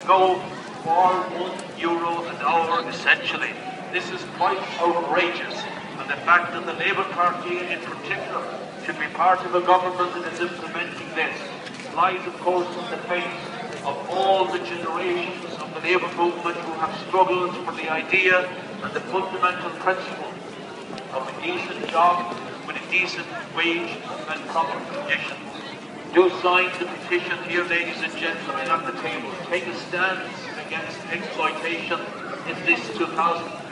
go for €1 an hour essentially. This is quite outrageous, and the fact that the Labour Party in particular should be part of a government that is implementing this lies of course in the face of all the generations of the Labour movement who have struggled for the idea and the fundamental principle of a decent job with a decent wage and proper conditions. Do sign the petition here, ladies and gentlemen, at the table. Take a stand against exploitation in this 2000